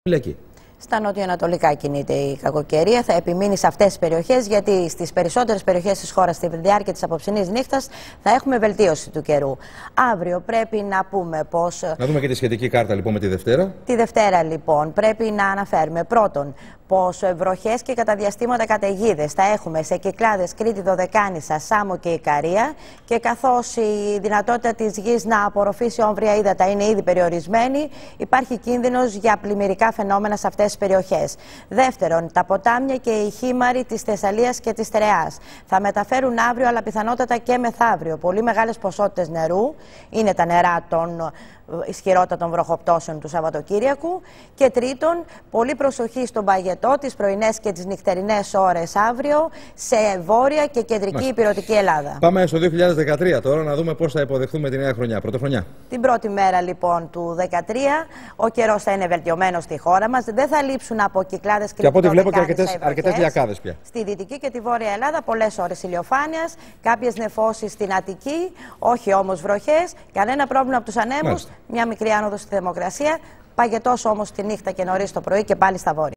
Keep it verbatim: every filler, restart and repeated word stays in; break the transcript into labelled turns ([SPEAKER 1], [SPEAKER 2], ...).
[SPEAKER 1] Λεκή.
[SPEAKER 2] Στα νοτιοανατολικά κινείται η κακοκαιρία. Θα επιμείνει σε αυτές τις περιοχές, γιατί στις περισσότερες περιοχές της χώρας, στη διάρκεια της απόψινής νύχτας, θα έχουμε βελτίωση του καιρού. Αύριο πρέπει να πούμε πως.
[SPEAKER 1] Να δούμε και τη σχετική κάρτα λοιπόν με τη Δευτέρα.
[SPEAKER 2] Τη Δευτέρα λοιπόν πρέπει να αναφέρουμε πρώτον πως βροχές και κατά διαστήματα καταιγίδες θα έχουμε σε Κυκλάδες, Κρήτη, Δωδεκάνησα, Σάμο και Ικαρία, και καθώς η δυνατότητα της γης να απορροφήσει όμβρια ύδατα είναι ήδη περιορισμένη, υπάρχει κίνδυνος για πλημμυρικά φαινόμενα σε αυτές τις περιοχές. Δεύτερον, τα ποτάμια και οι χήμαροι της Θεσσαλίας και της Στερεάς θα μεταφέρουν αύριο, αλλά πιθανότατα και μεθαύριο, πολύ μεγάλες ποσότητες νερού. Είναι τα νερά των ισχυρότατων βροχοπτώσεων του Σαββατοκύριακου. Και τρίτον, πολύ προσοχή στον παγετό τις πρωινές και τις νυχτερινές ώρες αύριο σε βόρεια και κεντρική ηπειρωτική Ελλάδα.
[SPEAKER 1] Πάμε στο δύο χιλιάδες δεκατρία τώρα να δούμε πώς θα υποδεχθούμε τη νέα χρονιά. Πρωτοχρονιά.
[SPEAKER 2] Την πρώτη μέρα λοιπόν του δύο χιλιάδες δεκατρία ο καιρός θα είναι βελτιωμένος στη χώρα μας. Δεν θα λείψουν από Κυκλάδες, Κρήτη,
[SPEAKER 1] και από ό,τι βλέπω και
[SPEAKER 2] αρκετές,
[SPEAKER 1] αρκετές λιακάδες πια.
[SPEAKER 2] Στη Δυτική και τη Βόρεια Ελλάδα πολλές ώρες ηλιοφάνειας, κάποιες νεφώσεις στην Αττική, όχι όμως βροχές, κανένα πρόβλημα από τους ανέμους, μια μικρή άνοδο στη θερμοκρασία, παγετός όμως τη νύχτα και νωρίς το πρωί και πάλι στα βόρεια.